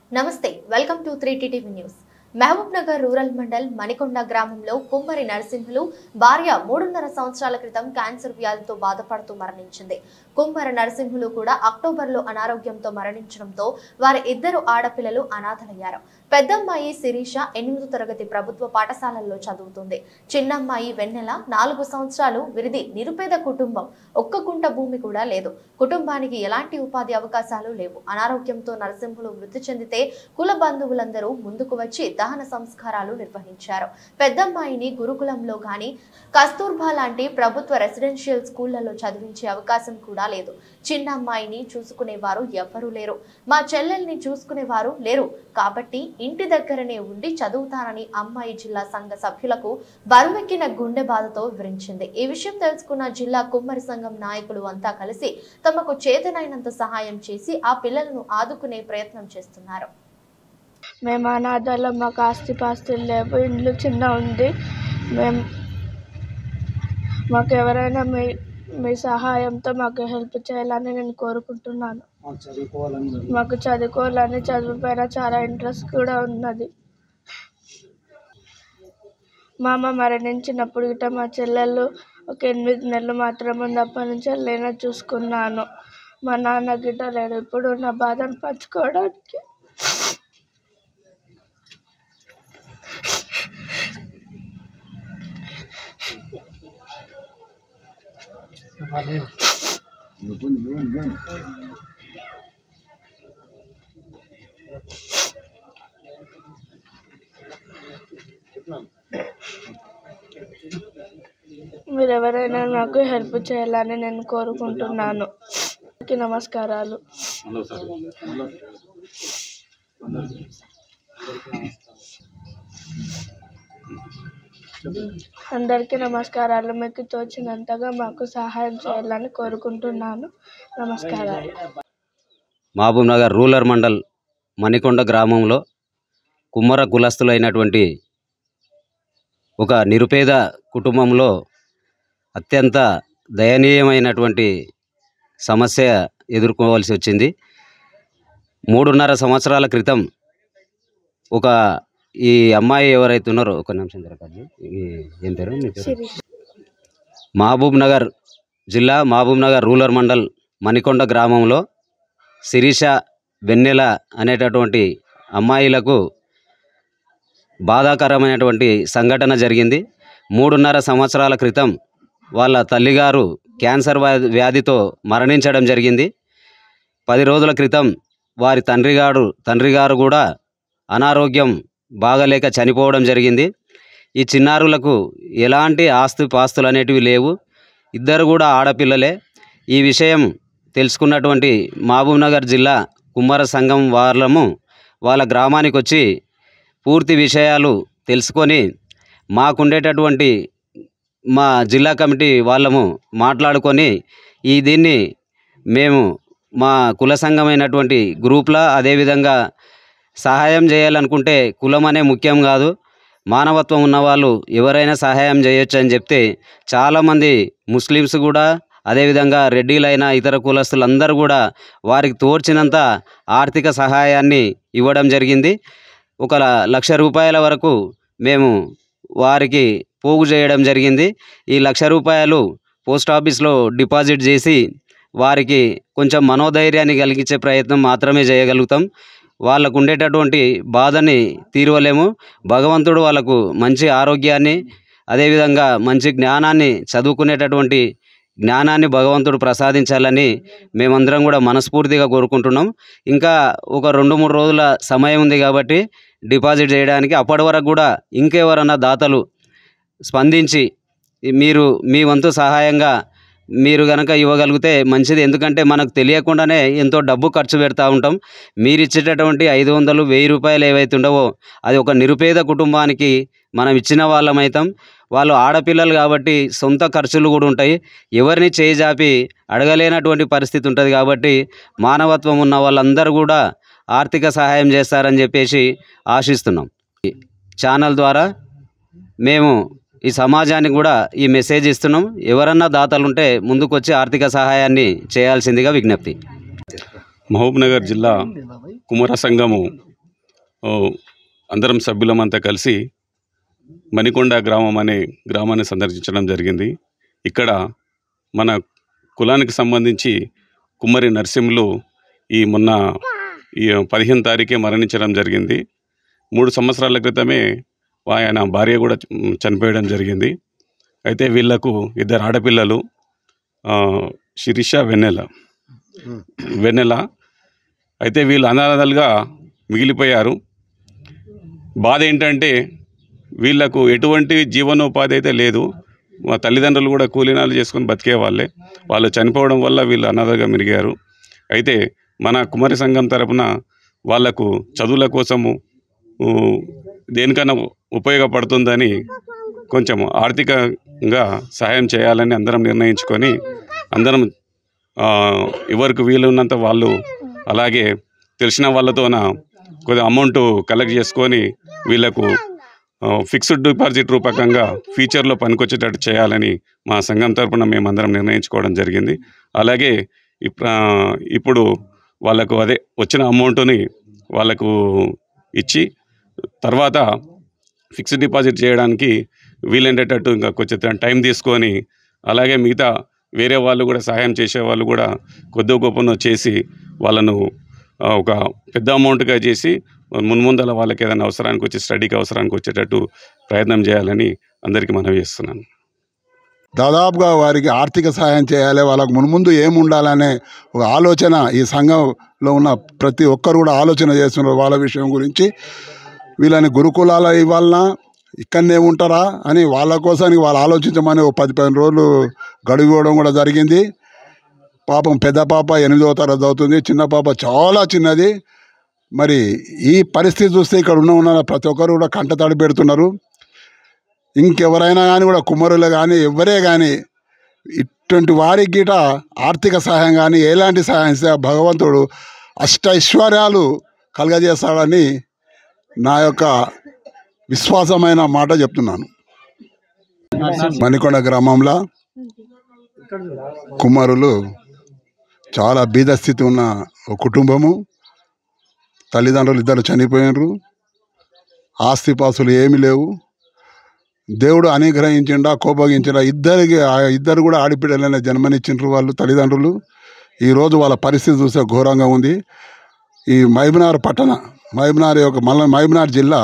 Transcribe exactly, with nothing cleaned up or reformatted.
నమస్తే welcome to three TV news. Mahabubnagar rural mandal Manikonda గ్రామంలో కుమ్మరి నరసింహులు భార్య మూడున్నర సంవత్సరాల క్రితం క్యాన్సర్ వ్యాధితో బాధపడుతూ మరణించింది। కుమ్మరి నరసింహులు కూడా అక్టోబర్లో అనారోగ్యంతో మరణించడంతో వారి ఇద్దరు ఆడపిల్లలు అనాథలయ్యారు। పెద్దమ్మాయి శిరీష ఎనిమిదో తరగతి ప్రభుత్వ పాఠశాలల్లో చదువుతుంది। చిన్నమ్మాయి వెన్నెల నాలుగు సంవత్సరాలు। వీరిది నిరుపేద కుటుంబం, ఒక్క గుంట భూమి కూడా లేదు। కుటుంబానికి ఎలాంటి ఉపాధి అవకాశాలు లేవు। అనారోగ్యంతో నరసింహులు మృతి చెందితే కుల బంధువులందరూ ముందుకు వచ్చి దహన సంస్కారాలు నిర్వహించారు। పెద్దమ్మాయిని గురుకులంలో గాని కస్తూర్బా లాంటి ప్రభుత్వ రెసిడెన్షియల్ స్కూళ్లలో చదివించే అవకాశం కూడా లేదు। చిన్న అమ్మాయిని చూసుకునేవారు ఎవ్వరూ లేరు। మా చెల్లెల్ని చూసుకునేవారు లేరు కాబట్టి ఇంటి దగ్గరనే ఉండి చదువుతానని అమ్మాయి జిల్లా సంఘ సభ్యులకు బరువెక్కిన గుండె బాధతో వివరించింది। ఈ విషయం తెలుసుకున్న జిల్లా కుమ్మరి సంఘం నాయకులు అంతా కలిసి తమకు చేతనైనంత సహాయం చేసి ఆ పిల్లలను ఆదుకునే ప్రయత్నం చేస్తున్నారు। మేము అనాథాలం, మాకు ఆస్తి పాస్తులు లేవు, ఇండ్లు చిన్న ఉంది। మేము మాకు ఎవరైనా మీ మీ సహాయంతో మాకు హెల్ప్ చేయాలని నేను కోరుకుంటున్నాను। మాకు చదువుకోవాలని, చదువు పైన చాలా ఇంట్రెస్ట్ కూడా ఉన్నది। మా అమ్మ మరణించినప్పుడు గిట్ట మా చెల్లెళ్ళు ఒక ఎనిమిది నెలలు మాత్రం ఉంది, అప్పటి నుంచి నేను చూసుకున్నాను। మా నాన్న గిట్ట లేడు ఇప్పుడు నా బాధను పంచుకోవడానికి। మీరు ఎవరైనా నాకు హెల్ప్ చేయాలని నేను కోరుకుంటున్నాను। నమస్కారాలు। అందరికీ నమస్కారాలు। మీకు తోచినంతగా మాకు సహాయం చేయాలని కోరుకుంటున్నాను। నమస్కారాలు। మహబూబ్ నగర్ రూరల్ మండల్ మణికొండ గ్రామంలో కుమ్మర కులస్తులైనటువంటి ఒక నిరుపేద కుటుంబంలో అత్యంత దయనీయమైనటువంటి సమస్య ఎదుర్కోవాల్సి వచ్చింది। మూడున్నర సంవత్సరాల క్రితం ఒక ఈ అమ్మాయి ఎవరైతే ఉన్నారో ఒక నిమిషం జరగదు ఏం పేరు మహబూబ్ నగర్ జిల్లా మహబూబ్ నగర్ రూరల్ మండల్ మణికొండ గ్రామంలో శిరీష, వెన్నెల అనేటటువంటి అమ్మాయిలకు బాధాకరమైనటువంటి సంఘటన జరిగింది। మూడున్నర సంవత్సరాల క్రితం వాళ్ళ తల్లిగారు క్యాన్సర్ వ్యాధితో మరణించడం జరిగింది। పది రోజుల క్రితం వారి తండ్రి గారు తండ్రి గారు కూడా అనారోగ్యం బాగలేక చనిపోవడం జరిగింది। ఈ చిన్నారులకు ఎలాంటి ఆస్తి పాస్తులు అనేటివి లేవు, ఇద్దరు కూడా ఆడపిల్లలే। ఈ విషయం తెలుసుకున్నటువంటి మహబూబ్ నగర్ జిల్లా కుమ్మర సంఘం వాళ్ళము వాళ్ళ గ్రామానికి వచ్చి పూర్తి విషయాలు తెలుసుకొని మాకుండేటటువంటి మా జిల్లా కమిటీ వాళ్ళము మాట్లాడుకొని ఈ దీన్ని మేము మా కుల సంఘమైనటువంటి గ్రూప్లో అదేవిధంగా సహాయం చేయాలనుకుంటే కులం అనే ముఖ్యం కాదు, మానవత్వం ఉన్నవాళ్ళు ఎవరైనా సహాయం చేయొచ్చు అని చెప్తే చాలామంది ముస్లిమ్స్ కూడా అదేవిధంగా రెడ్డిలైన ఇతర కులస్తులందరూ కూడా వారికి తోచినంత ఆర్థిక సహాయాన్ని ఇవ్వడం జరిగింది। ఒక లక్ష రూపాయల వరకు మేము వారికి పోగు చేయడం జరిగింది। ఈ లక్ష రూపాయలు పోస్ట్ ఆఫీస్లో డిపాజిట్ చేసి వారికి కొంచెం మనోధైర్యాన్ని కలిగించే ప్రయత్నం మాత్రమే చేయగలుగుతాం। వాళ్ళకు ఉండేటటువంటి బాధని తీరవలేము। భగవంతుడు వాళ్ళకు మంచి ఆరోగ్యాన్ని అదేవిధంగా మంచి జ్ఞానాన్ని, చదువుకునేటటువంటి జ్ఞానాన్ని భగవంతుడు ప్రసాదించాలని మేమందరం కూడా మనస్ఫూర్తిగా కోరుకుంటున్నాం। ఇంకా ఒక రెండు మూడు రోజుల సమయం ఉంది కాబట్టి డిపాజిట్ చేయడానికి, అప్పటి వరకు కూడా ఇంకెవరన్నా దాతలు స్పందించి మీరు మీ వంతు సహాయంగా మీరు కనుక ఇవ్వగలిగితే మంచిది। ఎందుకంటే మనకు తెలియకుండానే ఎంతో డబ్బు ఖర్చు పెడతా ఉంటాం। మీరు ఇచ్చేటటువంటి ఐదు వందలు వెయ్యి రూపాయలు ఏవైతే ఉండవో అది ఒక నిరుపేద కుటుంబానికి మనం ఇచ్చిన వాళ్ళమైతాం। వాళ్ళు ఆడపిల్లలు కాబట్టి సొంత ఖర్చులు కూడా ఉంటాయి, ఎవరిని చేజాపి అడగలేనటువంటి పరిస్థితి ఉంటుంది కాబట్టి మానవత్వం ఉన్న వాళ్ళందరూ కూడా ఆర్థిక సహాయం చేస్తారని చెప్పేసి ఆశిస్తున్నాం। ఛానల్ ద్వారా మేము ఈ సమాజానికి కూడా ఈ మెసేజ్ ఇస్తున్నాం, ఎవరన్నా దాతలుంటే ముందుకొచ్చి ఆర్థిక సహాయాన్ని చేయాల్సిందిగా విజ్ఞప్తి। మహబూబ్ నగర్ జిల్లా కుమ్మర సంఘము అందరం సభ్యులమంతా కలిసి మణికొండ గ్రామం అనే గ్రామాన్ని సందర్శించడం జరిగింది. ఇక్కడ మన కులానికి సంబంధించి కుమ్మరి నరసింహులు ఈ మొన్న ఈ పదిహేను తారీఖే మరణించడం జరిగింది. మూడు సంవత్సరాల క్రితమే ఆయన భార్య కూడా చనిపోయడం జరిగింది. అయితే వీళ్లకు ఇద్దరు ఆడపిల్లలు, శిరీష, వెన్నెల వెన్నెల అయితే వీళ్ళు అనాథలుగా మిగిలిపోయారు. బాధ ఏంటంటే వీళ్లకు ఎటువంటి జీవనోపాధి అయితే లేదు. మా తల్లిదండ్రులు కూడా కూలీనాలు చేసుకొని బతికే వాళ్ళే. వాళ్ళు చనిపోవడం వల్ల వీళ్ళు అనాథగా మెరిగారు. అయితే మన కుమ్మరి సంఘం తరపున వాళ్లకు చదువుల కోసము దేనికన్నా ఉపయోగపడుతుందని కొంచెం ఆర్థికంగా సహాయం చేయాలని అందరం నిర్ణయించుకొని అందరం ఎవరికి వీలున్నంత వాళ్ళు, అలాగే తెలిసిన వాళ్ళతోన కొద్దిగా అమౌంట్ కలెక్ట్ చేసుకొని వీళ్లకు ఫిక్స్డ్ డిపాజిట్ రూపకంగా ఫ్యూచర్లో పనికొచ్చేటట్టు చేయాలని మా సంఘం తరపున మేమందరం నిర్ణయించుకోవడం జరిగింది. అలాగే ఇప్పుడు వాళ్ళకు అదే వచ్చిన అమౌంట్ని వాళ్ళకు ఇచ్చి తర్వాత ఫిక్స్డ్ డిపాజిట్ చేయడానికి వీలైనటట్టు ఇంకా కొంచెం టైం తీసుకొని, అలాగే మిగతా వేరే వాళ్ళు కూడా సహాయం చేసే వాళ్ళు కూడా కొద్ది గొప్పను చేసి వాళ్ళను ఒక పెద్ద అమౌంట్గా చేసి మున్ముందల వాళ్ళకి ఏదైనా అవసరానికి వచ్చి స్టడీకి అవసరానికి వచ్చేటట్టు ప్రయత్నం చేయాలని అందరికీ మనవి చేస్తున్నాను. దాదాపుగా వారికి ఆర్థిక సహాయం చేయాలి, వాళ్ళకు మున్ముందు ఏముండాలనే ఒక ఆలోచన ఈ సంఘంలో ఉన్న ప్రతి ఒక్కరు కూడా ఆలోచన చేస్తున్నారు. వాళ్ళ విషయం గురించి వీళ్ళని గురుకులాల ఇవ్వాలన్నా ఇక్కడనే ఉంటారా అని వాళ్ళ కోసానికి వాళ్ళు ఆలోచించమని ఒక పది పదిహేను రోజులు గడువు ఇవ్వడం కూడా జరిగింది. పాపం పెద్ద పాప ఎనిమిదవ తరగతి అవుతుంది, చిన్న పాప చాలా చిన్నది. మరి ఈ పరిస్థితి చూస్తే ఇక్కడ ఉన్న ఉన్న ప్రతి ఒక్కరు కూడా కంట తడి పెడుతున్నారు. ఇంకెవరైనా కానీ కూడా కుమ్మరులు కానీ ఎవరే కానీ ఇటువంటి వారికి గిట ఆర్థిక సహాయం కానీ ఎలాంటి సహాయం ఇస్తే భగవంతుడు అష్టైశ్వర్యాలు కలగజేస్తాడని నా యొక్క విశ్వాసమైన మాట చెప్తున్నాను. మణికొండ గ్రామంలో కుమ్మరులు చాలా బీద స్థితి ఉన్న ఒక కుటుంబము. తల్లిదండ్రులు ఇద్దరు చనిపోయినారు, ఆస్తిపాస్తులు ఏమీ లేవు. దేవుడు అనుగ్రహించిండా కోపగించిండా ఇద్దరికి ఇద్దరు కూడా ఆడిపిల్లలనే జన్మనిచ్చిండ్రు వాళ్ళు తల్లిదండ్రులు. ఈరోజు వాళ్ళ పరిస్థితి చూస్తే ఘోరంగా ఉంది. ఈ మహబూబ్నగర్ పట్టణ మహబూబ్నగర్ యొక్క మల్ల మహబూబ్నగర్ జిల్లా